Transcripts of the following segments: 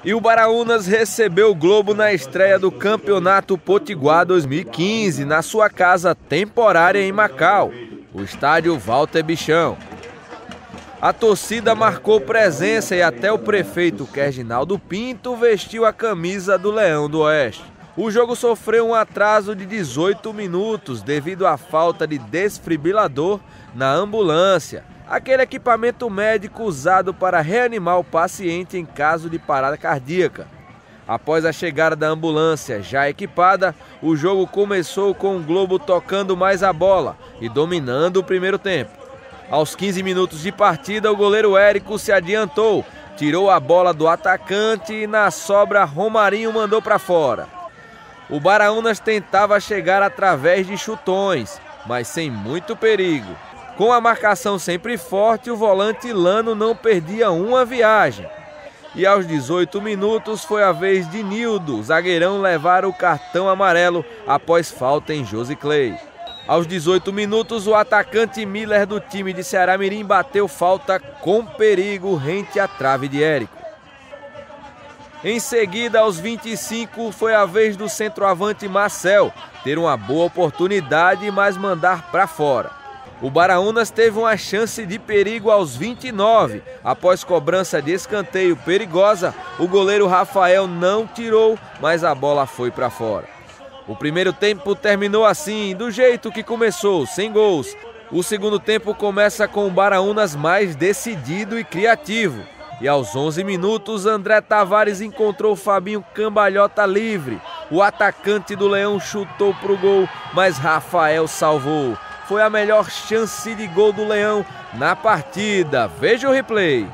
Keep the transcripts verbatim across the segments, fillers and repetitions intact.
E o Baraunas recebeu o Globo na estreia do Campeonato Potiguar dois mil e quinze, na sua casa temporária em Macau, o estádio Walter Bichão. A torcida marcou presença e até o prefeito Kerginaldo Pinto vestiu a camisa do Leão do Oeste. O jogo sofreu um atraso de dezoito minutos devido à falta de desfibrilador na ambulância, aquele equipamento médico usado para reanimar o paciente em caso de parada cardíaca. Após a chegada da ambulância já equipada, o jogo começou com o Globo tocando mais a bola e dominando o primeiro tempo. Aos quinze minutos de partida, o goleiro Érico se adiantou, tirou a bola do atacante e na sobra Romarinho mandou para fora. O Baraunas tentava chegar através de chutões, mas sem muito perigo. Com a marcação sempre forte, o volante Lano não perdia uma viagem. E aos dezoito minutos foi a vez de Nildo, zagueirão, levar o cartão amarelo após falta em Josiclei. Aos dezoito minutos, o atacante Miller do time de Ceará Mirim bateu falta com perigo rente à trave de Érico. Em seguida, aos vinte e cinco, foi a vez do centroavante Marcel ter uma boa oportunidade, mas mandar para fora. O Baraunas teve uma chance de perigo aos vinte e nove. Após cobrança de escanteio perigosa, o goleiro Rafael não tirou, mas a bola foi para fora. O primeiro tempo terminou assim, do jeito que começou, sem gols. O segundo tempo começa com o Baraunas mais decidido e criativo. E aos onze minutos, André Tavares encontrou Fabinho Cambalhota livre. O atacante do Leão chutou para o gol, mas Rafael salvou. Foi a melhor chance de gol do Leão na partida. Veja o replay.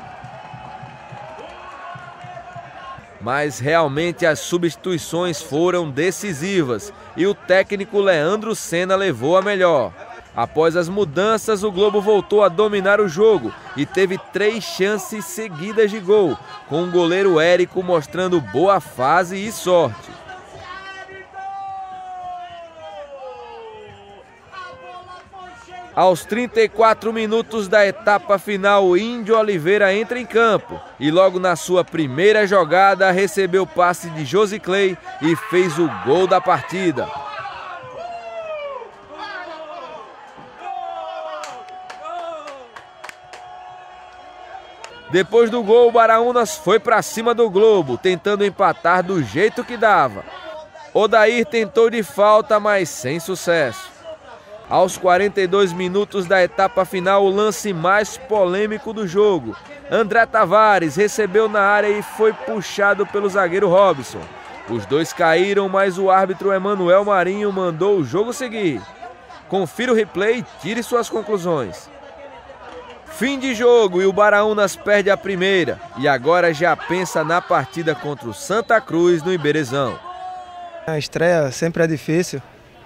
Mas realmente as substituições foram decisivas e o técnico Leandro Senna levou a melhor. Após as mudanças, o Globo voltou a dominar o jogo e teve três chances seguidas de gol, com o goleiro Érico mostrando boa fase e sorte. Aos trinta e quatro minutos da etapa final, o Índio Oliveira entra em campo e logo na sua primeira jogada recebeu o passe de Josiclei e fez o gol da partida. Depois do gol, o Baraunas foi para cima do Globo, tentando empatar do jeito que dava. Odair tentou de falta, mas sem sucesso. Aos quarenta e dois minutos da etapa final, o lance mais polêmico do jogo. André Tavares recebeu na área e foi puxado pelo zagueiro Robson. Os dois caíram, mas o árbitro Emanuel Marinho mandou o jogo seguir. Confira o replay e tire suas conclusões. Fim de jogo e o Baraunas perde a primeira e agora já pensa na partida contra o Santa Cruz no Iberezão. A estreia sempre é difícil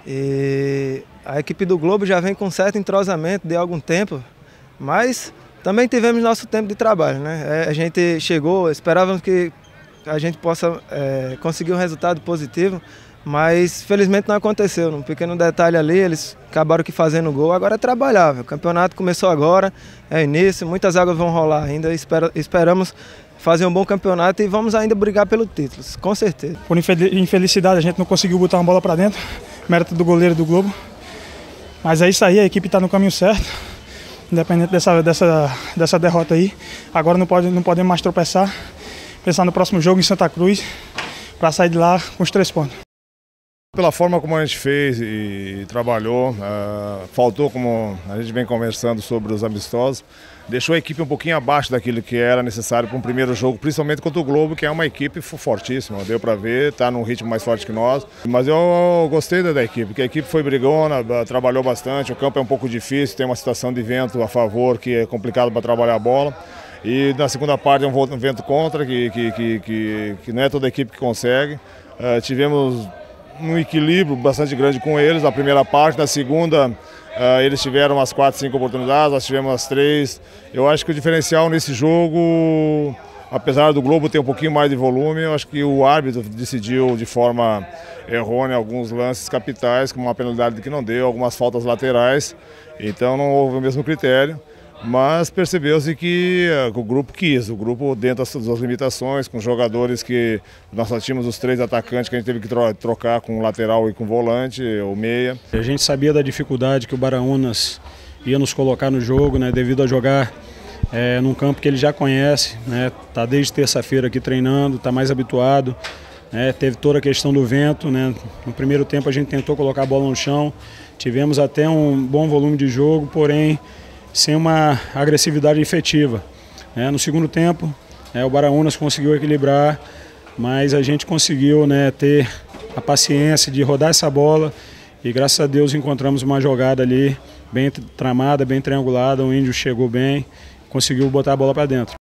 e a equipe do Globo já vem com certo entrosamento de algum tempo, mas também tivemos nosso tempo de trabalho, né? A gente chegou, esperávamos que a gente possa é, conseguir um resultado positivo, mas felizmente não aconteceu. Num pequeno detalhe ali, eles acabaram que fazendo gol, agora é trabalhável. O campeonato começou agora, é início, muitas águas vão rolar ainda, espera, esperamos fazer um bom campeonato e vamos ainda brigar pelo título, com certeza. Por infelicidade a gente não conseguiu botar uma bola para dentro, mérito do goleiro do Globo, mas é isso aí, a equipe está no caminho certo, independente dessa, dessa, dessa derrota aí. Agora não, pode, não podemos mais tropeçar, pensar no próximo jogo em Santa Cruz, para sair de lá com os três pontos. Pela forma como a gente fez e trabalhou, uh, faltou, como a gente vem conversando sobre os amistosos, deixou a equipe um pouquinho abaixo daquilo que era necessário para um primeiro jogo, principalmente contra o Globo, que é uma equipe fortíssima, deu para ver, está num ritmo mais forte que nós. Mas eu gostei da, da equipe, porque a equipe foi brigona, trabalhou bastante, o campo é um pouco difícil, tem uma situação de vento a favor que é complicado para trabalhar a bola. E na segunda parte é um vento contra, que, que, que, que, que não é toda a equipe que consegue. Uh, tivemos um equilíbrio bastante grande com eles na primeira parte, na segunda uh, eles tiveram umas quatro, cinco oportunidades, nós tivemos as três. Eu acho que o diferencial nesse jogo, apesar do Globo ter um pouquinho mais de volume, eu acho que o árbitro decidiu de forma errônea alguns lances capitais, com uma penalidade que não deu, algumas faltas laterais, então não houve o mesmo critério. Mas percebeu-se que uh, o grupo quis, o grupo dentro das suas limitações, com jogadores que nós só tínhamos os três atacantes que a gente teve que tro trocar com o lateral e com o volante, ou meia. A gente sabia da dificuldade que o Baraunas ia nos colocar no jogo, né, devido a jogar é, num campo que ele já conhece, né, tá desde terça-feira aqui treinando, está mais habituado. É, teve toda a questão do vento, né? No primeiro tempo a gente tentou colocar a bola no chão, tivemos até um bom volume de jogo, porém sem uma agressividade efetiva. É, no segundo tempo é, o Baraunas conseguiu equilibrar, mas a gente conseguiu, né, ter a paciência de rodar essa bola e graças a Deus encontramos uma jogada ali bem tramada, bem triangulada, o Índio chegou bem, conseguiu botar a bola para dentro.